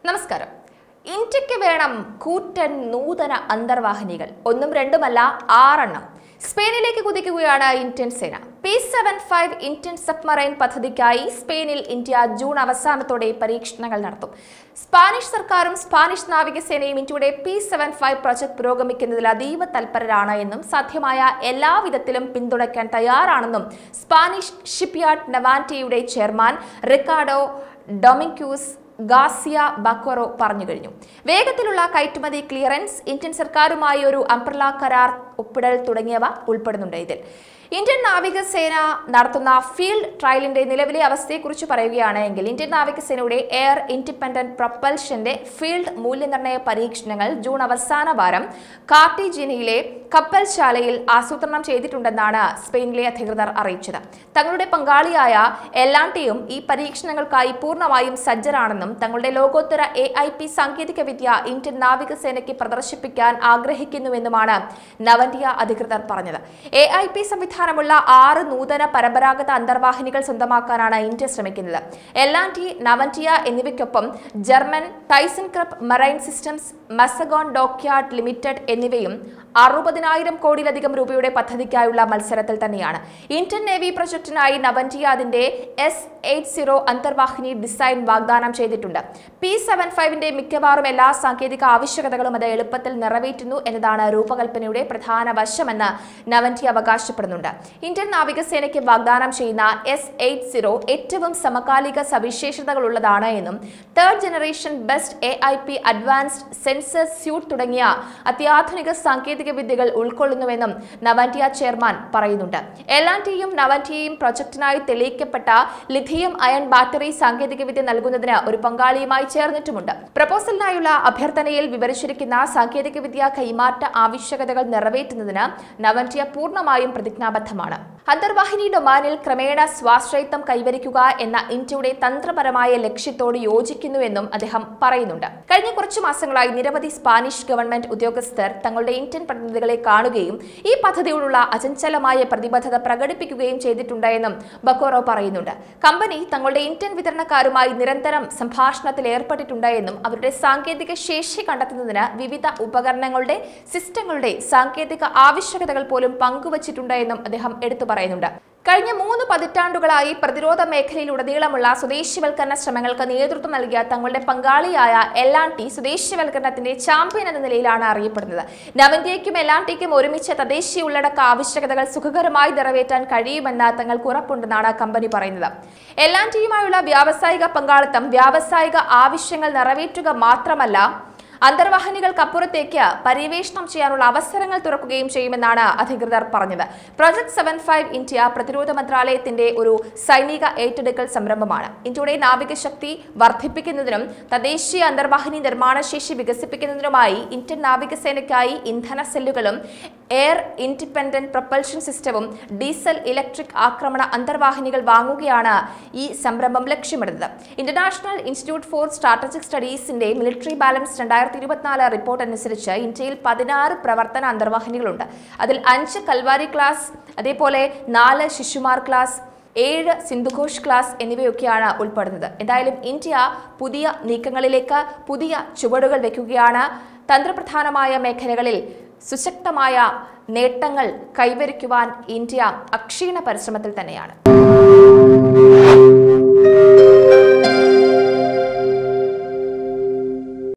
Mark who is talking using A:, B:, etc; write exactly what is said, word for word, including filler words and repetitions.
A: നമസ്കാരം. ഇന്ത്യക്ക് വേണം കൂറ്റൻ നൂതന അന്തർവാഹിനികൾ. ഒന്നും രണ്ടുമല്ല, ആറെണ്ണം. സ്പെയിനിലേക്ക് കുതിക്കുകയാണ് ഇന്ത്യൻ സേന. P seven five Indian submarine പദ്ധതിക്കായി സ്പെയിനിൽ ഇന്ത്യ ജൂൺ അവസാനത്തോടെ പരീക്ഷണങ്ങൾ നടത്തും. സ്പാനിഷ് സർക്കാരും സ്പാനിഷ് നാവികസേനയും ഇന്ത്യയുടെ പി സെവൻ ഫൈവ് പ്രൊജക്ട് പുരോഗമിക്കുന്നതിൽ അതീവ തൽപരരാണ് എന്നും സാധ്യമായ എല്ലാവിധത്തിലും പിന്തുണയ്ക്കാൻ തയ്യാറാണെന്നും സ്പാനിഷ് ഷിപ്പ്യാർഡ് നവാന്റിയുടെ chairman Ricardo Dominguez Garcia Baquero പറഞ്ഞു കഴിഞ്ഞു. വേഗത്തിലുള്ള കയറ്റുമതി ക്ലിയറൻസ്, ഇന്ത്യൻ സർക്കാരുമായി ഒരു അംബ്രല്ല കരാർ ഒപ്പിടൽ തുടങ്ങിയവ ഉൾപ്പെടുന്നുണ്ട് ഇതിൽ. ഇന്ത്യൻ നാവികസേന നടത്തുന്ന ഫീൽഡ് ട്രയലിന്റെ നിലവിലെ അവസ്ഥയെക്കുറിച്ച് പറയുകയാണെങ്കിൽ ഇന്ത്യൻ നാവികസേനയുടെ എയർ ഇൻഡിപെൻഡന്റ് പ്രൊപ്പൽഷന്റെ ഫീൽഡ് മൂല്യനിർണ്ണയ പരീക്ഷണങ്ങൾ ജൂൺ അവസാന വാരം കാർട്ടിജിനയിലെ കപ്പൽശാലയിൽ ആസൂത്രണം ചെയ്തിട്ടുണ്ടെന്നാണ് സ്പെയിനിലെ അധികൃതർ അറിയിച്ചത്. തങ്ങളുടെ പങ്കാളിയായ എല്ലാണ്ടിയും ഈ പരീക്ഷണങ്ങൾക്കായി പൂർണ്ണമായും സജ്ജരാണെന്നും തങ്ങളുടെ ലോകോത്തര എ ഐ പി സാങ്കേതികവിദ്യ ഇന്ത്യൻ നാവികസേനയ്ക്ക് പ്രദർശിപ്പിക്കാൻ ആഗ്രഹിക്കുന്നുവെന്നുമാണ് നവന്റിയ അധികൃതർ പറഞ്ഞത്. എ ഐ പി സംവിധാനമുള്ള ആറ് നൂതന പരമ്പരാഗത അന്തർവാഹിനികൾ സ്വന്തമാക്കാനാണ് ഇന്ത്യ ശ്രമിക്കുന്നത്. എല്ലാണ്ടി, നവന്റിയ എന്നിവയ്ക്കൊപ്പം German ThyssenKrupp marine systems, Mazagon dockyard limited എന്നിവയും അറുപതിനായിരം കോടിയിലധികം രൂപയുടെ പദ്ധതിക്കായുള്ള മത്സരത്തിൽ തന്നെയാണ്. ഇന്ത്യൻ നേവി പ്രൊജക്ടിനായി നവന്റിയ അതിന്റെ എസ് എയ്റ്റ് സീറോ അന്തർവാഹിനി ഡിസൈൻ വാഗ്ദാനം ചെയ്തിട്ടുണ്ട്. പി സെവൻ ഫൈവിന്റെ മിക്കവാറും എല്ലാ സാങ്കേതിക ആവശ്യകതകളും അത് എളുപ്പത്തിൽ നിറവേറ്റുന്നു എന്നതാണ് രൂപകൽപ്പനയുടെ പ്രധാന വശമെന്ന് നവന്റിയ അവകാശപ്പെടുന്നുണ്ട്. ഇന്ത്യൻ നാവികസേനയ്ക്ക് വാഗ്ദാനം ചെയ്യുന്ന എസ് എയ്റ്റ് സീറോ ഏറ്റവും സമകാലിക സവിശേഷതകളുള്ളതാണ് എന്നും third generation best A I P advanced sensor suite തുടങ്ങിയ അത്യാധുനിക സാങ്കേതിക വിദ്യകൾ ഉൾക്കൊള്ളുന്നുവെന്നും നവന്റിയ ചെയർമാൻ പറയുന്നുണ്ട്. എല്ലാണ്ടിയും നവന്റിയയും പ്രൊജക്ടിനായി തെളിയിക്കപ്പെട്ട ലിഥിയം അയൺ ബാറ്ററി സാങ്കേതികവിദ്യ നൽകുന്നതിന് ഒരു പങ്കാളിയുമായി ചേർന്നിട്ടുമുണ്ട്. പ്രപ്പോസലിനായുള്ള അഭ്യർത്ഥനയിൽ വിവരിച്ചിരിക്കുന്ന സാങ്കേതികവിദ്യ കൈമാറ്റ ആവശ്യകതകൾ നിറവേറ്റുന്നതിന് നവന്റിയ പൂർണ്ണമായും പ്രതിജ്ഞാബദ്ധമാണ്. അന്തർവാഹിനി ഡൊമാനിൽ ക്രമേണ സ്വാശ്രയത്വം കൈവരിക്കുക എന്ന ഇന്ത്യയുടെ തന്ത്രപരമായ ലക്ഷ്യത്തോട് യോജിക്കുന്നുവെന്നും അദ്ദേഹം പറയുന്നുണ്ട്. കഴിഞ്ഞ കുറച്ചു മാസങ്ങളായി നിരവധി സ്പാനിഷ് ഗവൺമെന്റ് ഉദ്യോഗസ്ഥർ തങ്ങളുടെ ഇന്ത്യൻ പ്രതിനിധികളെ കാണുകയും ഈ പദ്ധതിയോടുള്ള അചഞ്ചലമായ പ്രതിബദ്ധത പ്രകടിപ്പിക്കുകയും ചെയ്തിട്ടുണ്ട് എന്നും ബക്കോറോ പറയുന്നുണ്ട്. കമ്പനി തങ്ങളുടെ ഇന്ത്യൻ വിതരണക്കാരുമായി നിരന്തരം സംഭാഷണത്തിൽ ഏർപ്പെട്ടിട്ടുണ്ട് എന്നും അവരുടെ സാങ്കേതിക ശേഷി കണ്ടെത്തുന്നതിന് വിവിധ ഉപകരണങ്ങളുടെ സിസ്റ്റങ്ങളുടെ സാങ്കേതിക ആവശ്യകതകൾ പോലും പങ്കുവച്ചിട്ടുണ്ട് എന്നും അദ്ദേഹം എടുത്തു പറയുന്നുണ്ട്. കഴിഞ്ഞ മൂന്ന് പതിറ്റാണ്ടുകളായി പ്രതിരോധ മേഖലയിലുടനീളമുള്ള സ്വദേശിവൽക്കരണ ശ്രമങ്ങൾക്ക് നേതൃത്വം നൽകിയ തങ്ങളുടെ പങ്കാളിയായ എല്ലാണ്ടി സ്വദേശിവൽക്കരണത്തിന്റെ ചാമ്പ്യൻ എന്ന നിലയിലാണ് അറിയപ്പെടുന്നത്. നവന്റിയയ്ക്കും എല്ലാണ്ടിക്കും ഒരുമിച്ച് തദ്ദേശീയ ഉള്ളടക്ക ആവശ്യകതകൾ സുഖകരമായി നിറവേറ്റാൻ കഴിയുമെന്ന് തങ്ങൾക്ക് ഉറപ്പുണ്ടെന്നാണ് കമ്പനി പറയുന്നത്. എല്ലാണ്ടിയുമായുള്ള വ്യാവസായിക പങ്കാളിത്തം വ്യാവസായിക ആവശ്യങ്ങൾ നിറവേറ്റുക മാത്രമല്ല, അന്തർവാഹിനികൾക്കപ്പുറത്തേക്ക് പര്യവേഷണം ചെയ്യാനുള്ള അവസരങ്ങൾ തുറക്കുകയും ചെയ്യുമെന്നാണ് അധികൃതർ പറഞ്ഞത്. പ്രൊജക്ട് സെവൻ ഫൈവ് ഇന്ത്യ പ്രതിരോധ മന്ത്രാലയത്തിന്റെ ഒരു സൈനിക ഏറ്റെടുക്കൽ സംരംഭമാണ്. ഇന്ത്യയുടെ നാവികശക്തി വർദ്ധിപ്പിക്കുന്നതിനും തദ്ദേശീയ അന്തർവാഹിനി നിർമ്മാണശേഷി വികസിപ്പിക്കുന്നതിനുമായി ഇന്ത്യൻ നാവികസേനയ്ക്കായി ഇന്ധന സെല്ലുകളും എയർ ഇൻഡിപെൻഡന്റ് പ്രൊപ്പൽഷൻ സിസ്റ്റവും ഡീസൽ ഇലക്ട്രിക് ആക്രമണ അന്തർവാഹിനികൾ വാങ്ങുകയാണ് ഈ സംരംഭം ലക്ഷ്യമിടുന്നത്. ഇന്റർനാഷണൽ ഇൻസ്റ്റിറ്റ്യൂട്ട് ഫോർ സ്ട്രാറ്റജിക് സ്റ്റഡീസിന്റെ മിലിറ്ററി ബാലൻസ് രണ്ടായിരത്തി ഇരുപത്തിനാല് റിപ്പോർട്ട് അനുസരിച്ച് ഇന്ത്യയിൽ പതിനാറ് പ്രവർത്തന അന്തർവാഹിനികളുണ്ട്. അതിൽ അഞ്ച് കൽവാരി ക്ലാസ്, അതേപോലെ നാല് ശിശുമാർ ക്ലാസ്, ഏഴ് സിന്ധുഘോഷ് ക്ലാസ് എന്നിവയൊക്കെയാണ് ഉൾപ്പെടുന്നത്. എന്തായാലും ഇന്ത്യ പുതിയ നീക്കങ്ങളിലേക്ക് പുതിയ ചുവടുകൾ വെക്കുകയാണ്. തന്ത്രപ്രധാനമായ മേഖലകളിൽ സുശക്തമായ നേട്ടങ്ങൾ കൈവരിക്കുവാൻ ഇന്ത്യ അക്ഷീണ പരിശ്രമത്തിൽ തന്നെയാണ്.